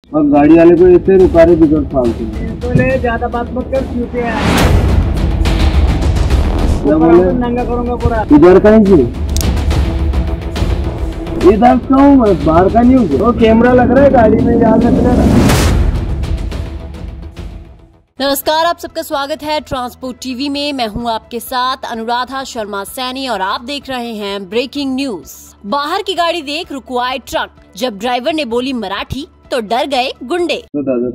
और गाड़ी वाले को ऐसे रुका रहे बिगड़ फालतू। बोले ज्यादा बात मत कर, क्यों पे है? क्या बोले? नंगा करूंगा पूरा। इधर कहीं की इधर का हूँ मैं, बाहर का नहीं हूँ। तो कैमरा लग रहा है गाड़ी में, याद रखना। नमस्कार, आप सबका स्वागत है ट्रांसपोर्ट टीवी में। मैं हूं आपके साथ अनुराधा शर्मा सैनी और आप देख रहे हैं ब्रेकिंग न्यूज। बाहर की गाड़ी देख रुकवाए ट्रक, जब ड्राइवर ने बोली मराठी तो डर गए गुंडे। दादा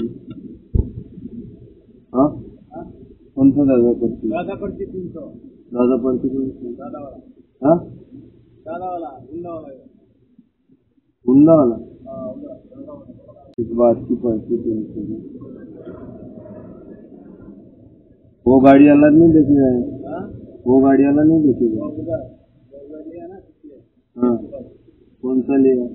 हाँ कौन सा दादा पड़ती? दादा पड़ती 300। दादा पड़ती 300। दादा वाला। हाँ दादा वाला, हुंडा वाला। हुंडा वाला इस बात की पड़ती 300। वो गाड़ी वाला नहीं देखे है? वो गाड़ी वाला नहीं देखेगा? हाँ कौन सा लिया?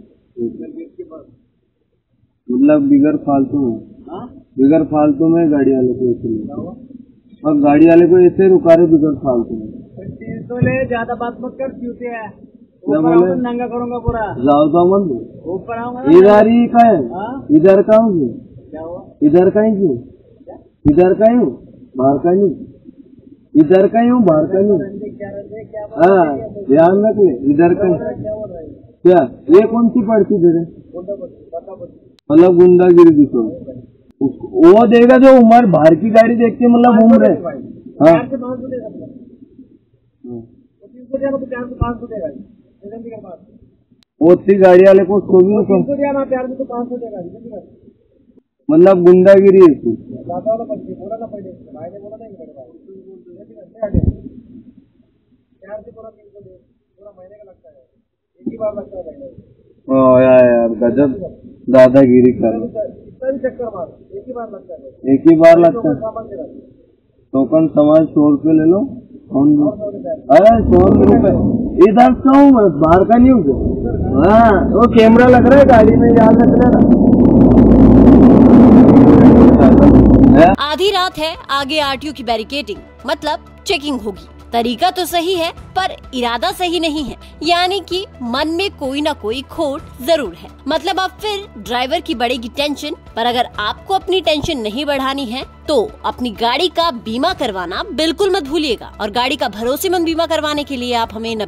मतलब बिगर फालतू में, बिगर फालतू में गाड़ी वाले को ऐसे और गाड़ी वाले को ऐसे रुका रहे बिगर फालतू में। तो ले ज्यादा बात मत कर, क्यों पे है? क्या बोले? नंगा करूंगा पूरा। जाओ तो मन ऊपर आऊंगा। इधर ही का है? इधर का हूँ? क्या हुआ? इधर का ही क्यों? इधर का ही हूँ, बाहर का नहीं। इधर का ही हूँ, बाहर का नहीं। हाँ ध्यान रखिए, इधर का। क्या ये कौन सी पड़ती तेरे? मतलब गुंडागिरी दिखो वो देगा जो उम्र बाहर की गाड़ी देख के मतलब घूम रहे। हाँ वो सी गाड़ी वाले को उसको भी मतलब गुंडागिरी है। यार गजब दादागिरी कर। एक ही बार लगता है। टोकन सामान 100 रुपये ले लो। अरे 100 रुपये इधर का हूँ मैं, बाहर का नहीं हूँ। हाँ वो कैमरा लग रहा है गाड़ी में, याद रखना। आधी रात है, आगे आरटीओ की बैरिकेडिंग मतलब चेकिंग होगी। तरीका तो सही है पर इरादा सही नहीं है, यानी कि मन में कोई ना कोई खोट जरूर है। मतलब अब फिर ड्राइवर की बढ़ेगी टेंशन। पर अगर आपको अपनी टेंशन नहीं बढ़ानी है तो अपनी गाड़ी का बीमा करवाना बिल्कुल मत भूलिएगा। और गाड़ी का भरोसेमंद बीमा करवाने के लिए आप हमें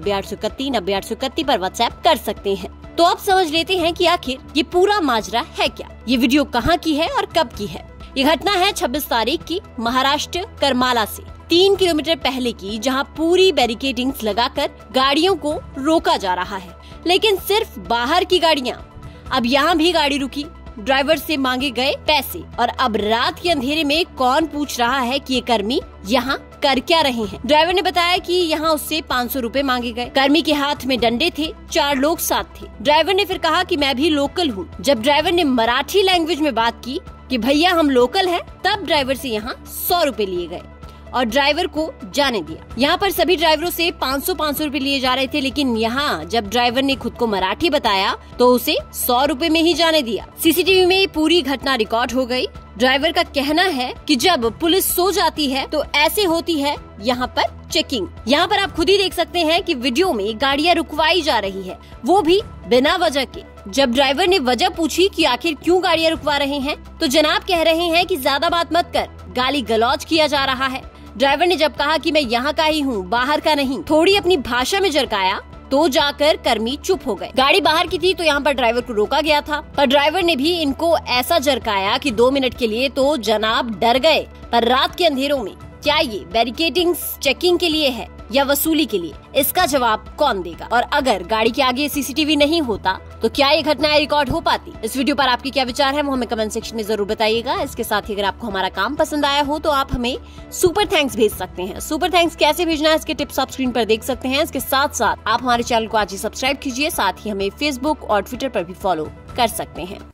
90-831 पर व्हाट्सएप कर सकते हैं। तो अब समझ लेते हैं कि आखिर ये पूरा माजरा है क्या। ये वीडियो कहाँ की है और कब की है? ये घटना है 26 तारीख की, महाराष्ट्र करमाला से 3 किलोमीटर पहले की, जहां पूरी बैरिकेडिंग्स लगाकर गाड़ियों को रोका जा रहा है, लेकिन सिर्फ बाहर की गाड़ियां। अब यहां भी गाड़ी रुकी, ड्राइवर से मांगे गए पैसे। और अब रात के अंधेरे में कौन पूछ रहा है कि ये कर्मी यहाँ कर क्या रहे हैं? ड्राइवर ने बताया कि यहाँ उससे 500 रुपए मांगे गए। कर्मी के हाथ में डंडे थे, 4 लोग साथ थे। ड्राइवर ने फिर कहा कि मैं भी लोकल हूँ। जब ड्राइवर ने मराठी लैंग्वेज में बात की कि भैया हम लोकल हैं, तब ड्राइवर से यहाँ 100 रुपए लिए गए और ड्राइवर को जाने दिया। यहाँ पर सभी ड्राइवरों से 500 रुपए लिए जा रहे थे, लेकिन यहाँ जब ड्राइवर ने खुद को मराठी बताया तो उसे 100 रुपए में ही जाने दिया। सीसीटीवी में पूरी घटना रिकॉर्ड हो गई। ड्राइवर का कहना है कि जब पुलिस सो जाती है तो ऐसे होती है यहाँ पर चेकिंग। यहाँ पर आप खुद ही देख सकते हैं कि वीडियो में गाड़ियाँ रुकवाई जा रही है, वो भी बिना वजह के। जब ड्राइवर ने वजह पूछी कि आखिर क्यों गाड़ियाँ रुकवा रहे हैं, तो जनाब कह रहे हैं कि ज्यादा बात मत कर, गाली गलौज किया जा रहा है। ड्राइवर ने जब कहा कि मैं यहाँ का ही हूँ, बाहर का नहीं, थोड़ी अपनी भाषा में जरकाया, तो जाकर कर्मी चुप हो गए। गाड़ी बाहर की थी तो यहाँ पर ड्राइवर को रोका गया था, पर ड्राइवर ने भी इनको ऐसा जरकाया कि 2 मिनट के लिए तो जनाब डर गए। पर रात के अंधेरों में क्या ये बैरिकेडिंग चेकिंग के लिए है या वसूली के लिए, इसका जवाब कौन देगा? और अगर गाड़ी के आगे सीसीटीवी नहीं होता तो क्या ये घटनाएं रिकॉर्ड हो पाती? इस वीडियो पर आपके क्या विचार है वो हमें कमेंट सेक्शन में जरूर बताइएगा। इसके साथ ही अगर आपको हमारा काम पसंद आया हो तो आप हमें सुपर थैंक्स भेज सकते हैं। सुपर थैंक्स कैसे भेजना है इसके टिप्स आप स्क्रीन पर देख सकते हैं। इसके साथ साथ आप हमारे चैनल को आज ही सब्सक्राइब कीजिए, साथ ही हमें फेसबुक और ट्विटर पर भी फॉलो कर सकते हैं।